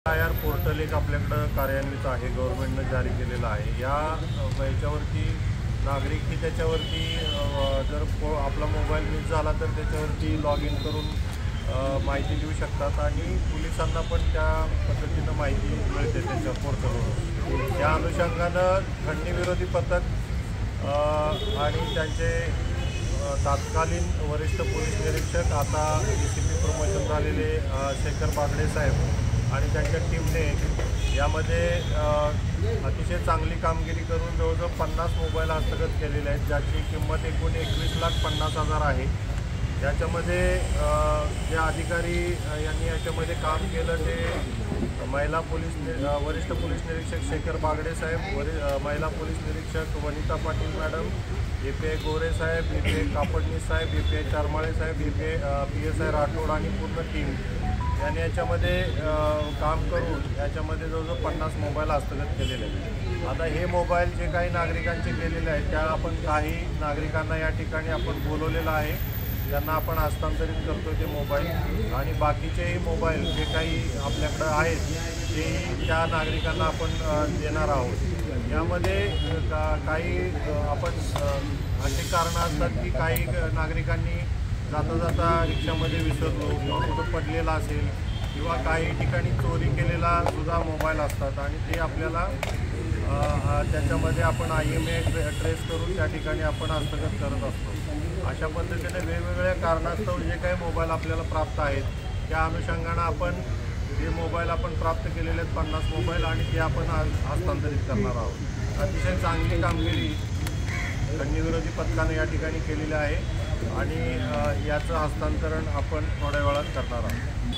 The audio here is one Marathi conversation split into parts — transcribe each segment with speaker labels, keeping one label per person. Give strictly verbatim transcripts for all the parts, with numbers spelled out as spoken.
Speaker 1: आय-आर पोर्टल एक आपल्याकडं कार्यान्वित आहे, गव्हर्नमेंटनं जारी केलेलं आहे। या याच्यावरती नागरिक ही त्याच्यावरती जर आपला मोबाईल मिस झाला तर त्याच्यावरती लॉग इन करून माहिती देऊ शकतात आणि पोलिसांना पण त्या पद्धतीनं माहिती मिळते त्याच्या पोर्टलवर। त्या अनुषंगानं खंडणी पथक आणि त्यांचे तात्कालीन वरिष्ठ पोलीस निरीक्षक आता डी सी पी प्रमोशन झालेले शेखर बागडे साहेब आणि त्यांच्या टीमने यामध्ये अतिशय चांगली कामगिरी करून जवळजवळ पन्नास मोबाईल हस्तगत केलेले आहेत, ज्याची किंमत एकूण एकवीस लाख पन्नास हजार आहे। याच्यामध्ये जे अधिकारी यांनी याच्यामध्ये काम केलं ते महिला पोलीस वरिष्ठ पोलीस निरीक्षक शेखर बागडे साहेब, वरि महिला पोलीस निरीक्षक Vanita Patil madam, A P I Gore साहेब, ए पी आय कापडनीस साहेब, ए पी आय चारमाळे साहेब, A P I P S I Rathod आणि पूर्ण टीम यांनी याच्यामध्ये काम करून याच्यामध्ये जवळजवळ पन्नास मोबाईल हस्तगत केलेले आहेत। आता हे मोबाईल जे काही नागरिकांचे केलेले आहेत त्या आपण काही नागरिकांना या ठिकाणी आपण बोलवलेलं आहे, त्यांना आपण हस्तांतरित करतो ते मोबाईल आणि बाकीचेही मोबाईल जे काही आपल्याकडं आहेत तेही त्या नागरिकांना आपण देणार आहोत। यामध्ये का काही आपण अशी कारणं असतात की काही नागरिकांनी जाता जाता रिक्षामध्ये विसरलो किंवा कुठं पडलेला असेल किंवा काही ठिकाणी चोरी केलेला सुद्धा मोबाईल असतात आणि ते आपल्याला त्याच्यामध्ये आपण आय एम ए ट्रेस करून त्या ठिकाणी आपण हस्तगत करत असतो। अशा पद्धतीने वेगवेगळ्या कारणास्तव जे काही मोबाईल आपल्याला प्राप्त आहेत त्या अनुषंगानं आपण जे मोबाईल आपण प्राप्त केलेले आहेत पन्नास मोबाईल आणि ते आपण हस्तांतरित करणार आहोत। अतिशय चांगली कामगिरी खंडणी पथकाने या ठिकाणी केलेली आहे आणि याचं हस्तांतरण आपण थोड्या वेळात करणार आहोत।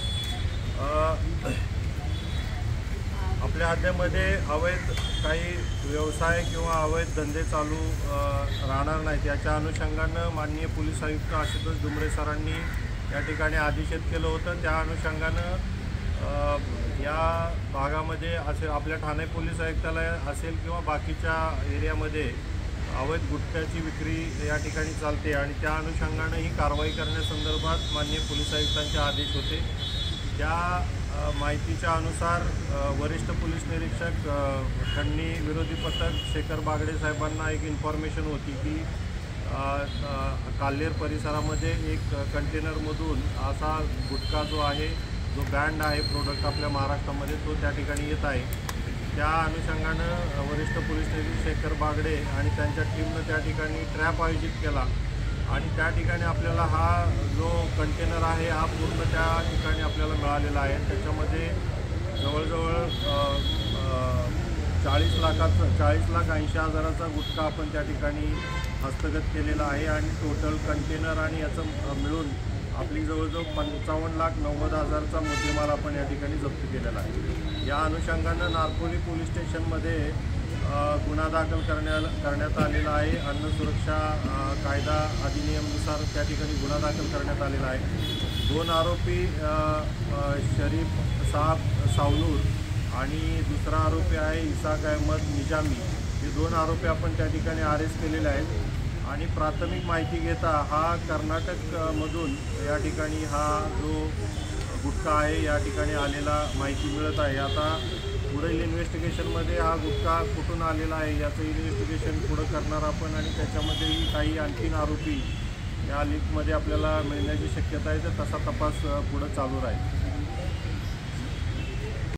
Speaker 1: आपल्या हद्दीमध्ये अवैध काही व्यवसाय किंवा अवैध धंदे चालू राहणार नाहीत याच्या अनुषंगानं माननीय पोलीस आयुक्त आशुतोष डुमरे सरांनी या ठिकाणी आदेशित केलं होतं। त्या अनुषंगानं या भागामध्ये असे आपल्या ठाणे पोलीस आयुक्तालय असेल किंवा बाकीच्या एरियामध्ये अवैध गुटख्याची विक्री या ठिकाणी चालते आणि त्या अनुषंगानं ही कारवाई करण्यासंदर्भात माननीय पोलीस आयुक्तांचे आदेश होते। त्या माहितीच्या अनुसार वरिष्ठ पोलीस निरीक्षक खंडणी विरोधी पथक शेखर बागडे साहेबांना एक इन्फॉर्मेशन होती की काल्हेर परिसरामध्ये एक कंटेनरमधून असा गुटखा जो आहे जो बँड आहे प्रोडक्ट आपल्या महाराष्ट्रामध्ये तो त्या ठिकाणी येत आहे। त्या अनुषंगानं वरिष्ठ पोलीस निरीक्षक शेखर बागडे आणि त्यांच्या टीमनं त्या ठिकाणी ट्रॅप आयोजित केला आणि त्या ठिकाणी आपल्याला हा जो कंटेनर आहे हा पूर्ण त्या ठिकाणी आपल्याला मिळालेला आहे। त्याच्यामध्ये जवळजवळ चाळीस लाखाचं चाळीस लाख ऐंशी हजाराचा गुटखा आपण त्या ठिकाणी हस्तगत केलेला आहे आणि टोटल कंटेनर आणि याचं मिळून आपली जवळजवळ पंचावन्न लाख नव्वद हजारचा मुद्देमाल आपण या ठिकाणी जप्त केलेला आहे। या अनुषंगानं नारपोली पोलीस स्टेशनमध्ये गुन्हा दाखल करण्या करण्यात आलेला आहे। अन्न सुरक्षा कायदा अधिनियमनुसार त्या ठिकाणी गुन्हा दाखल करण्यात आलेला आहे। दोन आरोपी शरीफ साहब सावनूर आणि दुसरा आरोपी आहे इसाक अहमद निजामी, हे दोन आरोपी आपण त्या ठिकाणी अरेस्ट केलेले आहेत आणि प्राथमिक माहिती घेता हा कर्नाटकमधून या ठिकाणी हा जो गुटखा आहे या ठिकाणी आलेला माहिती मिळत आहे। आता पुढील इन्व्हेस्टिगेशनमध्ये हा गुटखा कुठून आलेला आहे याचं इन्व्हेस्टिगेशन पुढं करणार आपण आणि त्याच्यामध्येही काही आणखीन आरोपी या लिस्टमध्ये आपल्याला मिळण्याची शक्यता आहे, तर तसा तपास पुढं चालू राहील।